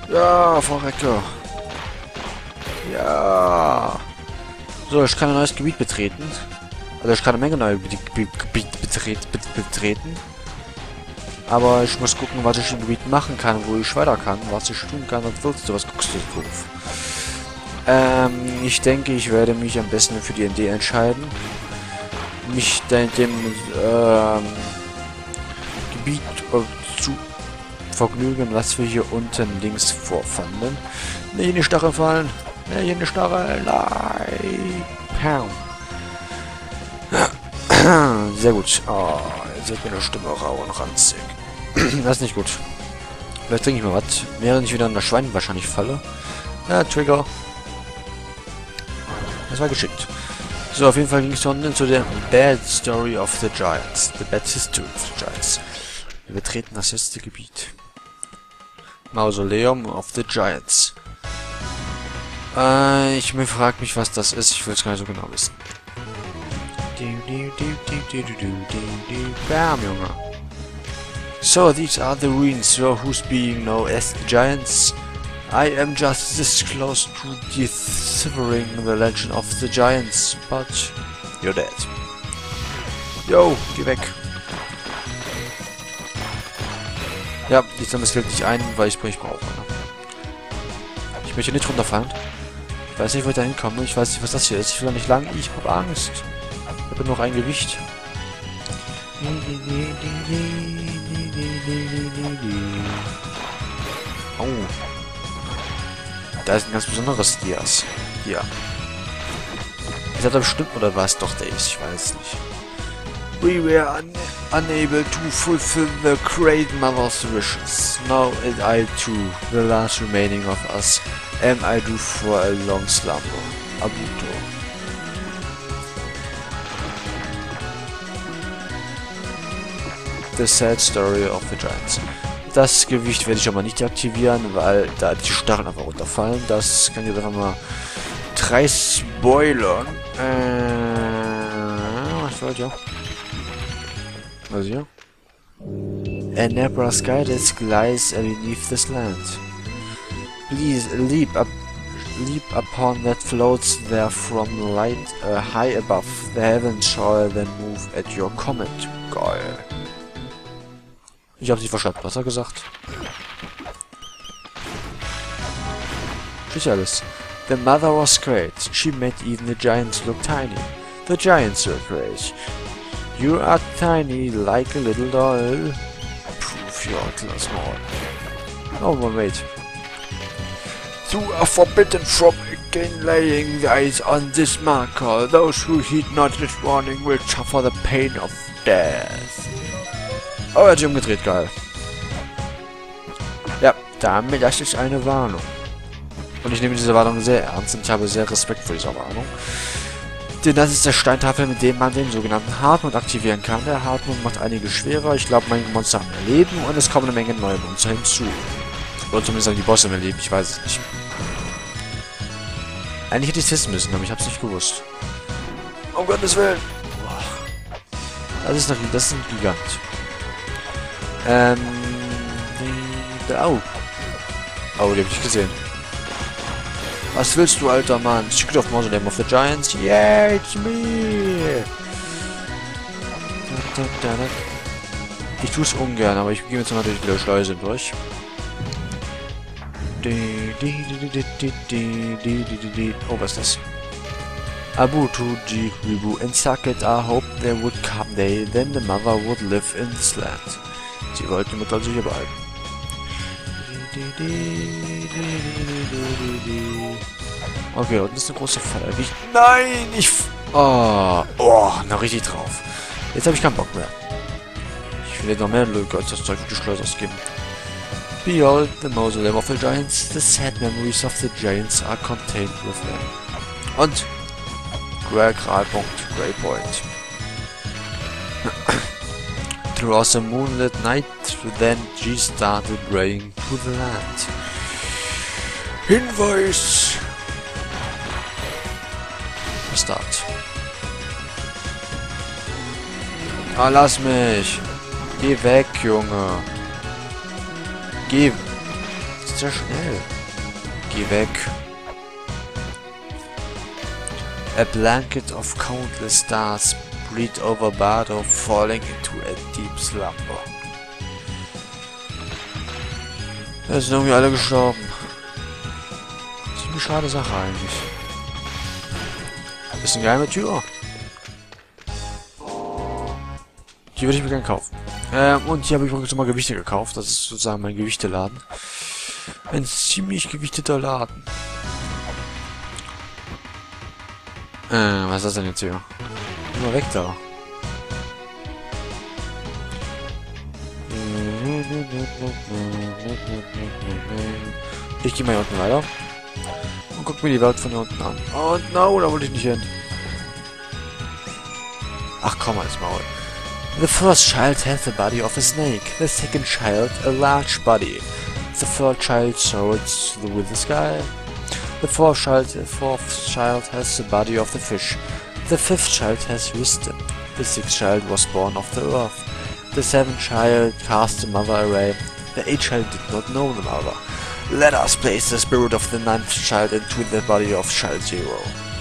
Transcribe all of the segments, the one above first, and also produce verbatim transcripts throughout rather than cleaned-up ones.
Ja, Verrecker. Ja. So, ich kann ein neues Gebiet betreten. Also ich kann eine Menge neue Gebiete betret betreten. Aber ich muss gucken, was ich im Gebiet machen kann, wo ich weiter kann, was ich tun kann. Was willst du? Was guckst du drauf? Ähm, ich denke, ich werde mich am besten für die N D entscheiden. Mich dem ähm, Gebiet äh, zu vergnügen, was wir hier unten links vorfanden. Ne, hier eine Stachel fallen. Ne, hier eine Stachel. Nein. Pow. Sehr gut. Oh, jetzt wird meine Stimme rau und ranzig. Das ist nicht gut. Vielleicht trinke ich mal was. Während ich wieder in das Schwein wahrscheinlich falle. Ja, Trigger. Das war geschickt. So, auf jeden Fall ging es unten zu der Bad Story of the Giants. The Bad History of the Giants. Wir betreten das letzte Gebiet. Mausoleum of the Giants. Äh, ich mir frag mich, was das ist. Ich will es gar nicht so genau wissen. Bam, Junge. So, these are the ruins, so who's being known as the Giants. I am just this close to deciphering the legend of the Giants, but you're dead. Yo, geh weg. Ja, die Zombies hält nicht ein, weil ich Brich brauche. Ne? Ich möchte nicht runterfallen. Ich weiß nicht, wo ich da hinkomme. Ich weiß nicht, was das hier ist. Ich will da nicht lang. Ich habe Angst. Ich habe noch ein Gewicht. Oh. Da ist ein ganz besonderes Dias. Hier. Ist das bestimmt oder was? Doch, der ist. Ich weiß nicht. We were un unable to fulfill the Great Mother's wishes. Now it I too, the last remaining of us, am I due for a long slumber. Abuto. The sad story of the Giants. Das Gewicht werde ich aber nicht deaktivieren, weil da die Stacheln einfach runterfallen. Das kann ich jetzt einfach mal drei spoilern. Äh, was wollt ihr? Was hier? A Nebraska that lies beneath this land. Please leap up, leap upon that floats there from light uh, high above the heavens shall then move at your command. Geil. Ich habe sie verstanden. Was hat er gesagt? Tschüss alles. The mother was great. She made even the giants look tiny. The giants were great. You are tiny like a little doll. Prove your little small. Oh, but wait. You are forbidden from again laying the eyes on this marker. Those who heed not this warning will suffer the pain of death. Oh, er hat sich umgedreht, geil. Ja, damit, das ist eine Warnung. Und ich nehme diese Warnung sehr ernst und ich habe sehr Respekt vor dieser Warnung. Denn das ist der Steintafel, mit dem man den sogenannten Hardmode aktivieren kann. Der Hardmode macht einige schwerer. Ich glaube, meine Monster haben mehr Leben und es kommen eine Menge neue Monster hinzu. Oder zumindest haben die Bosse mehr Leben, ich weiß es nicht. Eigentlich hätte ich es wissen müssen, aber ich habe es nicht gewusst. Um Gottes Willen. Das ist, noch, das ist ein Gigant. Ähm. Die, oh. Oh, die hab ich gesehen. Was willst du, alter Mann? Secret of Mausoleum of the Giants? Yeah, it's me! Ich tue es ungern, aber ich gehe jetzt mal durch die Schleuse durch. Oh, was ist das? Abuto G Ribu and Saket I hoped there would come day, then the mother would live in this land. Sie wollten die Mutter also hier behalten. Okay, unten ist eine große Falle. Ich, nein, ich... Oh, oh, na richtig drauf. Jetzt habe ich keinen Bock mehr. Ich will jetzt noch mehr Lücke als das Zeug für die Schleuse ausgeben. Behold the Mausoleum of the Giants. The sad memories of the Giants are contained within. Und... Gralpunkt, Grey Point. Throughout the moonlit night, then she started praying to the land. Hinweis! Start. Ah, lass mich! Geh weg, Junge! Geh! ist sehr schnell. Geh weg. A blanket of countless stars spread over Bardo, falling into a deep slumber. Da sind irgendwie alle gestorben. Das ist eine schade Sache eigentlich. Das ist eine geheime Tür. Die würde ich mir gerne kaufen. Ähm, und hier habe ich übrigens mal Gewichte gekauft. Das ist sozusagen mein Gewichteladen. Ein ziemlich gewichteter Laden. Äh, was ist das denn jetzt hier? Immer weg da. Ich gehe mal hier unten weiter. Und guck mir die Welt von hier unten an. Oh no, da wollte ich nicht hin. Ach komm, als Maul. The first child had the body of a snake. The second child a large body. The third child soared with the sky. The fourth child, the fourth child has the body of the fish. The fifth child has wisdom. The sixth child was born of the earth. The seventh child cast the mother away. The eighth child did not know the mother. Let us place the spirit of the ninth child into the body of child zero.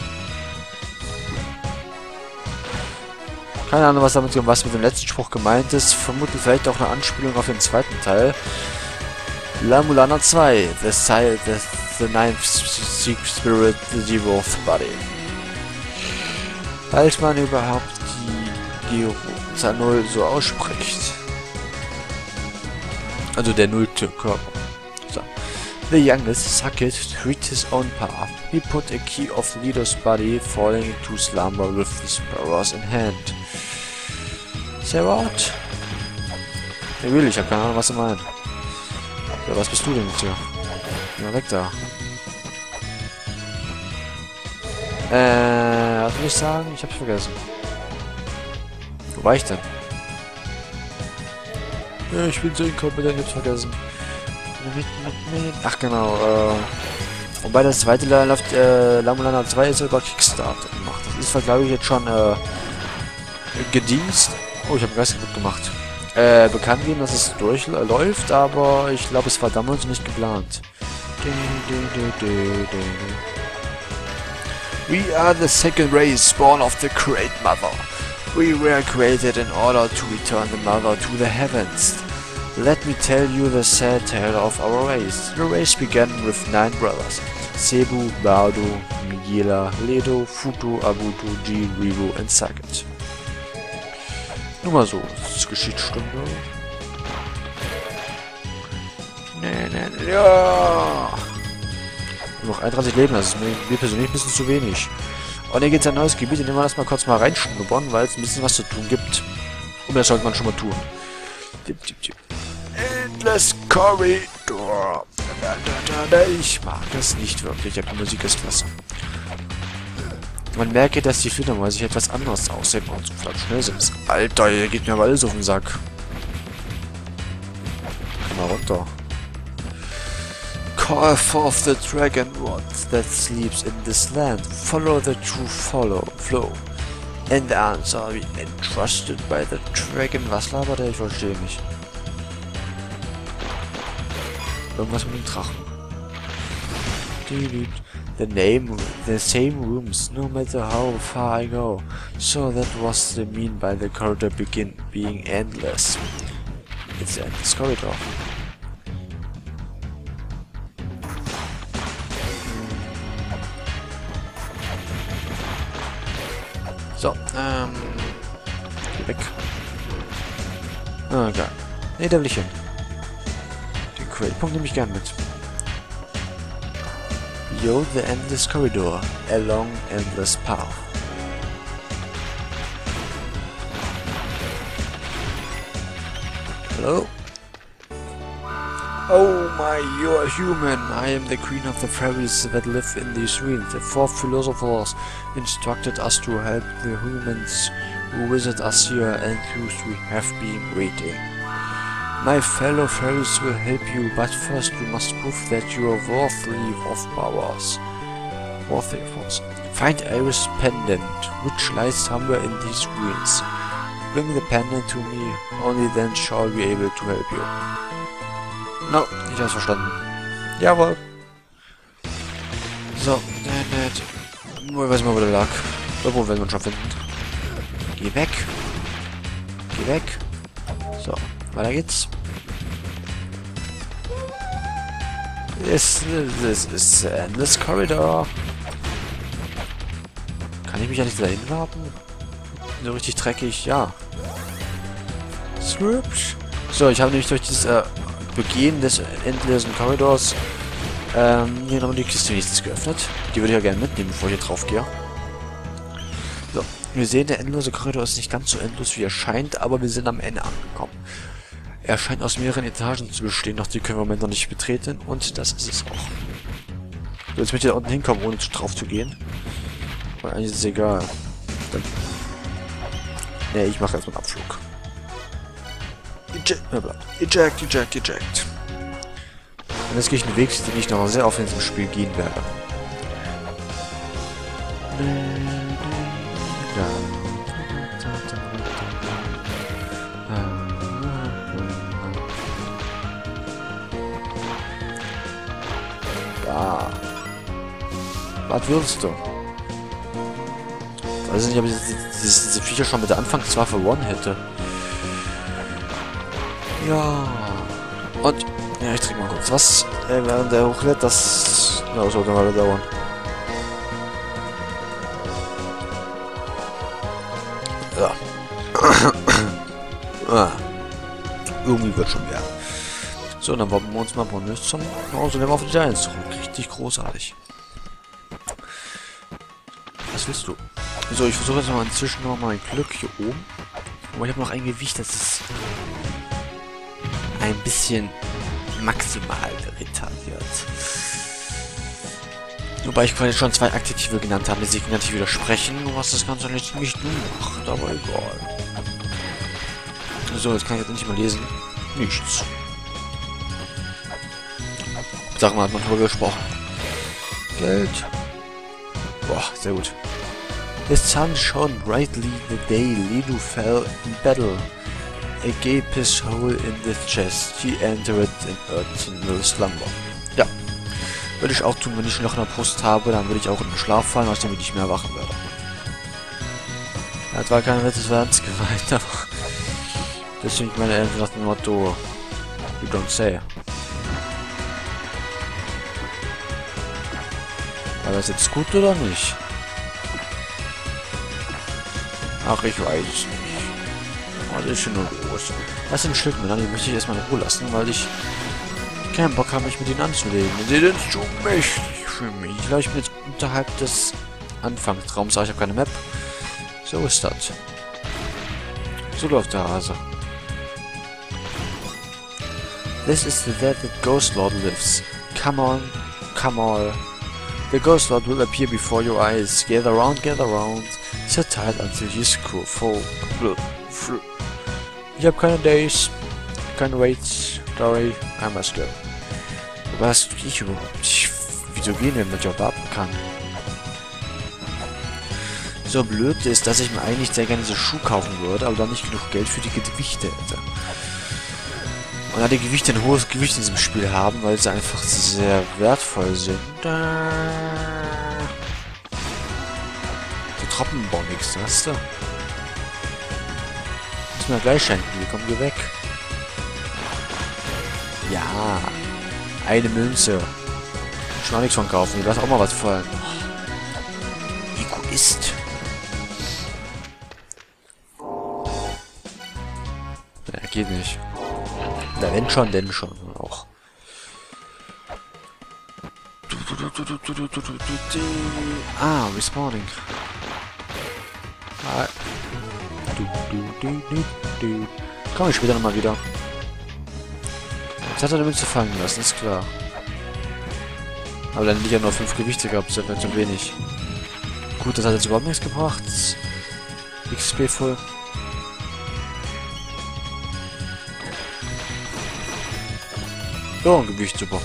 Keine Ahnung, was damit was mit dem letzten Spruch gemeint ist. Vermutlich vielleicht auch eine Anspielung auf den zweiten Teil. La Mulana zwei. The, the, the ninth spirit, the zeroth body. Falls man überhaupt die Zahl null so ausspricht. Also der nullte Körper. So. The youngest Saket treat his own path. He put a key of the leader's body, falling into slumber with the sparrows in hand. Say what? Ja, will ich, hab keine Ahnung, was er meint. Ja, was bist du denn jetzt hier? Ja, weg da. Äh, was will ich sagen? Ich hab's vergessen. Wo war ich denn? Ja, ich bin so inkompetent, ich hab's vergessen. Ach genau, äh... wobei das zweite läuft, äh, La Mulana zwei ist über Kickstarter gemacht. Das ist, glaube ich, jetzt schon, äh... Gedienst. Oh, ich habe einen Geist kaputt gemacht. Äh, bekannt geben, dass es durchläuft, aber ich glaube, es war damals nicht geplant. We are the second race born of the Great Mother. We were created in order to return the Mother to the heavens. Let me tell you the sad tale of our race. The race began with nine brothers. Cebu, Bardo, Migela, Ledo, Futu, Abutu, G, Rivo and Saket. Nur mal so, das ist Geschichtsstunde. Nee, nee, nee, ja. Nur noch einunddreißig Leben, das ist mir, mir persönlich ein bisschen zu wenig. Und hier geht es ein neues Gebiet, in dem wir das mal kurz mal reinschnuppern, weil es ein bisschen was zu tun gibt. Und das sollte man schon mal tun. Dip, dip, dip. Endless Corridor. Ich mag das nicht wirklich, aber die Musik ist klasse. Man merke, dass die Fledermäuse sich etwas anders aussehen und so vielleicht schnell sind. Alter, hier geht mir aber alles auf den Sack. Komm mal runter. Call forth the dragon rod that sleeps in this land. Follow the true follow flow. And the answer be entrusted by the dragon. Was labert er? Ich verstehe nicht. Irgendwas mit dem Drachen. The name, the same rooms, no matter how far I go. So that was the mean by the corridor begin being endless. It's the endless corridor. So, ähm... Geh weg. Ah, geil. Ne, da will ich hin. Den Quellpunkt nehme ich gern mit. Yo, the endless corridor, along endless path. Hello? Oh my, you are human. I am the queen of the fairies that live in these ruins. The four philosophers instructed us to help the humans who visit us here and whose we have been waiting. My fellow fairies will help you, but first you must prove that you are worthy of powers. Worthy of powers. Find Iris' pendant, which lies somewhere in these ruins. Bring the pendant to me, only then shall we be able to help you. No, ich hab's verstanden. Jawohl. So, nett. Ich weiß mal, wo der lag. Irgendwo werden wir ihn schon finden. Geh weg. Geh weg. So, weiter geht's. This, this is endless corridor. Kann ich mich ja nicht dahin warten? So richtig dreckig, ja. Swoops. So, ich habe nämlich durch dieses äh, Begehen des endlosen Korridors ähm, hier nochmal die Kiste nächstes geöffnet. Die würde ich ja gerne mitnehmen, bevor ich hier drauf gehe. So, wir sehen, der endlose Korridor ist nicht ganz so endlos, wie er scheint, aber wir sind am Ende angekommen. Er scheint aus mehreren Etagen zu bestehen, doch die können wir im Moment noch nicht betreten, und das ist es auch. So, jetzt möchte ich da unten hinkommen, ohne drauf zu gehen. Und eigentlich ist es egal. Dann ne, ich mache erstmal einen Abflug. Eject, eject, eject, eject. Und jetzt gehe ich einen Weg, den ich noch sehr oft in diesem Spiel gehen werde. Ja. Was willst du? Ich weiß nicht, ob ich diese, diese Viecher schon mit der Anfangswaffe One hätte. Ja. Und, ja, ich trinke mal kurz was, äh, während der hochlädt, das, ja, das sollte mal dauern. Ja. Ah. Irgendwie wird schon mehr. So, dann wollen wir uns mal Bonus zum Hause nehmen auf die eins zurück. Richtig großartig. Was willst du? So, ich versuche jetzt mal inzwischen noch mal mein Glück hier oben. Aber ich habe noch ein Gewicht, das ist ein bisschen maximal retardiert. Wobei ich quasi schon zwei Adjektive genannt habe, die sich negativ widersprechen, was das Ganze nicht ziemlich dumm macht, aber egal. So, jetzt kann ich jetzt nicht mal lesen. Nichts. Sag mal, hat man drüber gesprochen. Geld. Boah, sehr gut. The sun shone brightly the day Lilu fell in battle. A gapest hole in the chest. She entered an eternal slumber. Ja. Würde ich auch tun, wenn ich ein Loch in der Brust habe, dann würde ich auch in den Schlaf fallen, aus dem ich nicht mehr erwachen werde. Das war kein Witz, das war ernst gemeint, aber deswegen meine Eltern nach dem Motto, you don't say. War das jetzt gut oder nicht? Ach, ich weiß nicht. Was ist denn nur los? Das sind Schildmänner, die möchte ich erstmal in Ruhe lassen, weil ich keinen Bock habe, mich mit ihnen anzulegen. Sie sind zu mächtig für mich. Ich glaube, ich bin jetzt unterhalb des Anfangsraums, aber ich habe keine Map. So ist das. So läuft der Hase. This is the dead that Ghost Lord lives. Come on, come on. The Ghost Lord will appear before your eyes. Gather round, gather round. Sit tight until his crew fall. Ich habe keine Days, keine Waits. Sorry, I must go. Was tue ich überhaupt? Ich, wieso gehen, wenn man Job warten kann? So blöd ist, dass ich mir eigentlich sehr gerne diese Schuhe kaufen würde, aber dann nicht genug Geld für die Gewichte hätte. Und da die Gewichte ein hohes Gewicht in diesem Spiel haben, weil sie einfach sehr wertvoll sind. Die Tropfen bauen nichts, weißt du? Muss mir gleich schenken, wir kommen hier weg. Ja, eine Münze. Ich will auch nichts von kaufen, ich lasse auch mal was fallen. Egoist. Ja, geht nicht. Na, wenn schon, denn schon. Auch. Ah, respawning. Ah. Komm ich später nochmal wieder. Jetzt hat er eine Münze fallen lassen, ist klar. Aber dann hätte ich ja nur fünf Gewichte gehabt, das wäre zu wenig. Gut, das hat jetzt überhaupt nichts gebracht. X P voll. So, ein Gewicht, super.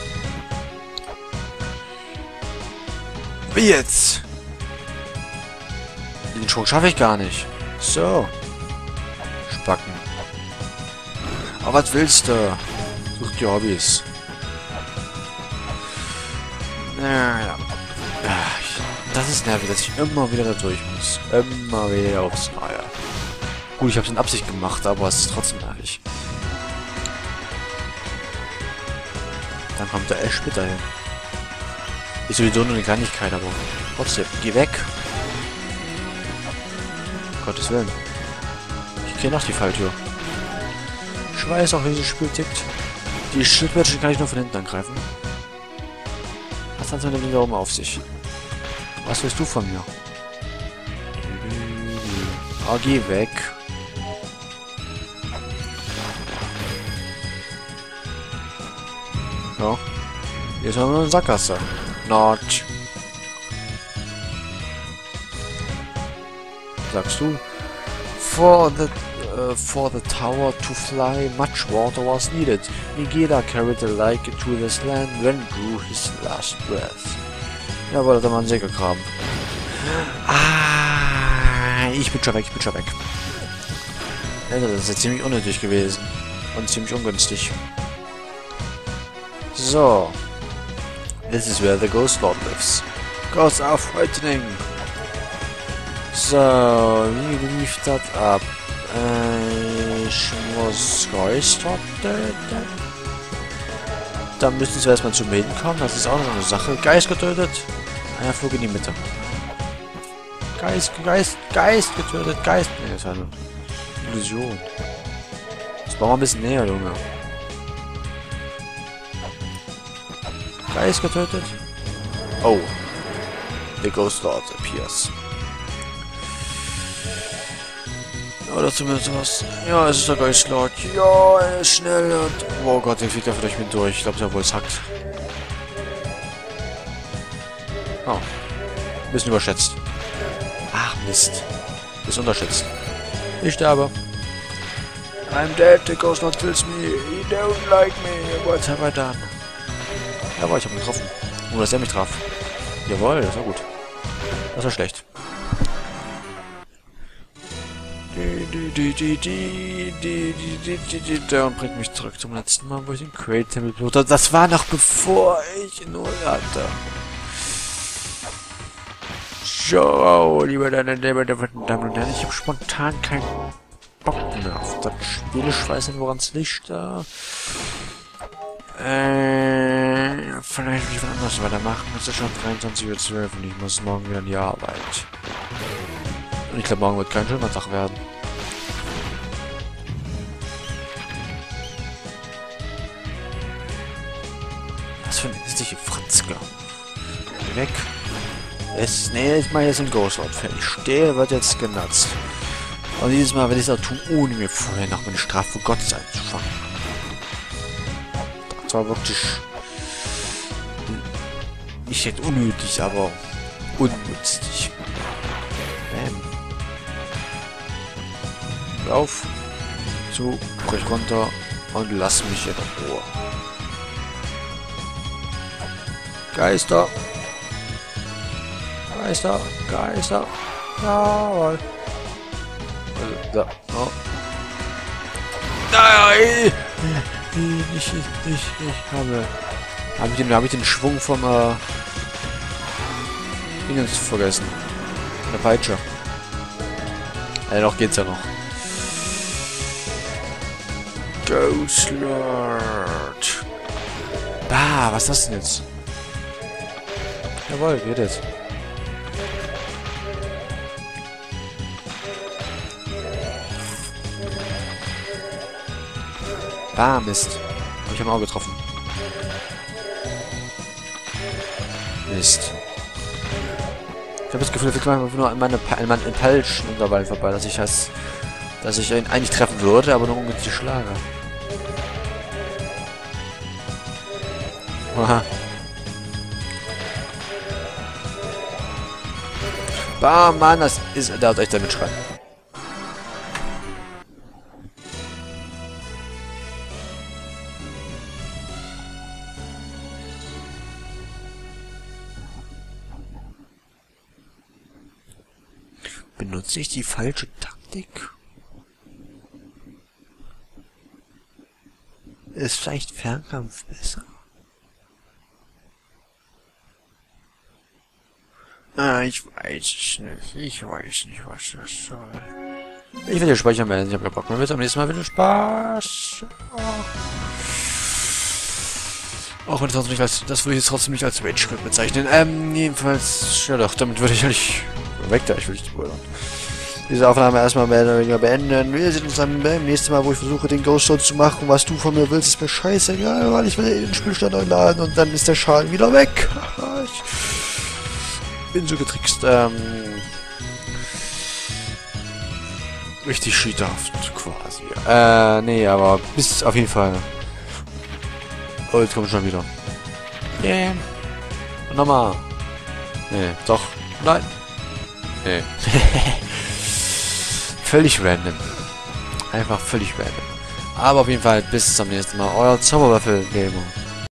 Wie jetzt? Den Schwung schaffe ich gar nicht. So. Spacken. Aber was willst du? Such die Hobbys. Ja, ja. Das ist nervig, dass ich immer wieder da durch muss. Immer wieder aufs Neue. Gut, ich habe es in Absicht gemacht, aber es ist trotzdem nervig. Dann kommt der Ash später hin. Ist sowieso nur eine Kleinigkeit, aber trotzdem, geh weg. Um Gottes Willen. Ich gehe nach die Falltür. Ich weiß auch, wie dieses Spiel tickt. Die Schildwäsche kann ich nur von hinten angreifen. Was hat es mit dem Ding da oben auf sich? Was willst du von mir? Oh, geh weg. Ja. Hier ist noch eine Sackgasse. Not. Sagst du? For the uh, for the tower to fly, much water was needed. Nigeda carried the lake to this land when drew his last breath. Jawohl, hat er mal einen See gegraben. Ah, ich bin schon weg, ich bin schon weg. Also, das ist jetzt ziemlich unnötig gewesen. Und ziemlich ungünstig. So. This is where the Ghost Lord lives. Ghosts are frightening. So, wie lief das ab? Äh, ich muss Geister töten. Dann müssen sie erstmal zu mir hinkommen. Das ist auch noch eine Sache. Geist getötet. Einer flog in die Mitte. Geist, Geist, Geist getötet. Geist. Nee, das ist eine Illusion. Das brauchen wir ein bisschen näher, Junge. Geist getötet. Oh. The Ghost Lord appears. Oder zumindest was. Ja, es ist der Geist Lord. Ja, er ist schnell und... Oh Gott, der fliegt einfach durch mich durch. Ich glaube, der wohl es hackt. Oh. Ein bisschen überschätzt. Ach, Mist. Ist unterschätzt. Ich sterbe. I'm dead, the Ghost Lord kills me. He don't like me. What have I done? Jawohl, ich habe ihn getroffen. Nur, dass er mich traf. Jawohl, das war gut. Das war schlecht. Der und bringt mich zurück zum letzten Mal, wo ich den Crate-Tempel blutte. Das war noch bevor ich null hatte. So, liebe Damen und Herren, ich habe spontan keinen Bock mehr auf das Spiel. Ich weiß nicht, woran es liegt. Da. Äh, vielleicht will ich was anderes weitermachen. Es ist schon dreiundzwanzig Uhr zwölf und ich muss morgen wieder in die Arbeit. Und ich glaube, morgen wird kein schöner Tag werden. Was für eine hässliche Fritzke. Weg. Es, nee, ich mache jetzt einen Ghost Lord fertig. Stehe wird jetzt genutzt. Und dieses Mal werde ich es auch tun, ohne mir vorher noch meine Strafe Gottes einzufangen. Das war wirklich nicht jetzt unnötig, aber ungünstig. Bam. Lauf. So, brech runter und lass mich in Ruhe. Geister. Geister. Geister. Jawohl. Also, da. Oh. Nein! Ich, ich, ich, ich habe... Habe ich den, habe ich den Schwung vom, äh... Dingens vergessen. Von der Peitsche. Ja, noch geht's ja noch. Ghost Lord. Ah, was ist das denn jetzt? Jawohl, geht jetzt. Ah, Mist. Hab ich am Auge getroffen. Mist. Ich habe das Gefühl, wir kommen nur an meine an meinen falschen Unterwald vorbei, dass ich das, dass ich ihn eigentlich treffen würde, aber nur ungünstig schlage. Aha. Bah, Mann, das ist, der hat echt damit schreien. Benutze ich die falsche Taktik? Ist vielleicht Fernkampf besser? Ah, ich weiß es nicht. Ich weiß nicht, was das soll. Ich will den Speicher melden. Ich habe keinen Bock mehr. Bis am nächsten Mal wieder Spaß. Auch wenn es trotzdem nicht als... Das würde ich jetzt trotzdem nicht als Rage-Script bezeichnen. Ähm, jedenfalls... Ja doch, damit würde ich ja nicht... Weg da, ich will nicht spoilern. Diese Aufnahme erstmal mehr oder weniger beenden. Wir sehen uns dann beim nächsten Mal, wo ich versuche, den Ghost Zone zu machen. Was du von mir willst, ist mir scheißegal, weil ich will den Spielstand neu laden und dann ist der Schaden wieder weg. Ich bin so getrickst. Ähm... Richtig cheaterhaft, quasi. Äh, nee, aber bis auf jeden Fall. Oh, jetzt kommt schon wieder. Yeah. Und nochmal. Nee, doch. Nein. Nee. Völlig random. Einfach völlig random. Aber auf jeden Fall bis zum nächsten Mal. Euer Zauberwürfel-Gamer.